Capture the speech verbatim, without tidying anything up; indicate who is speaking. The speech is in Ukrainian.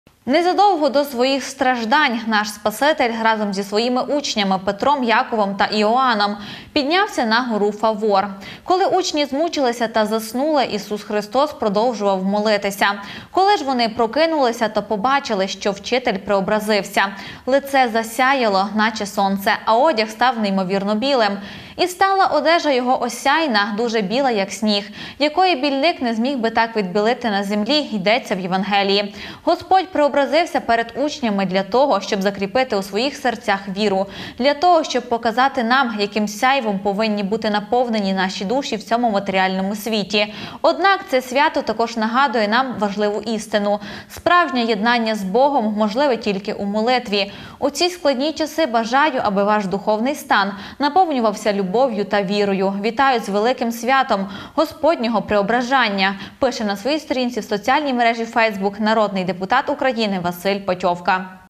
Speaker 1: Незадовго до своїх страждань наш Спаситель разом зі своїми учнями Петром, Яковом та Іоанном піднявся на гору Фавор. Коли учні змучилися та заснули, Ісус Христос продовжував молитися. Коли ж вони прокинулися, то побачили, що вчитель преобразився. Лице засяяло, наче сонце, а одяг став неймовірно білим. І стала одежа його осяйна, дуже біла, як сніг, якої більник не зміг би так відбілити на землі, йдеться в Євангелії. Господь преобразився перед учнями для того, щоб закріпити у своїх серцях віру, для того, щоб показати нам, яким сяйвом повинні бути наповнені наші душі в цьому матеріальному світі. Однак це свято також нагадує нам важливу істину. Справжнє єднання з Богом можливе тільки у молитві. У ці складні часи бажаю, аби ваш духовний стан наповнювався любов'ю та вірою. Вітаю з великим святом Господнього преображання, пише на своїй сторінці в соціальній мережі Фейсбук народний депутат України Василь Петьовка.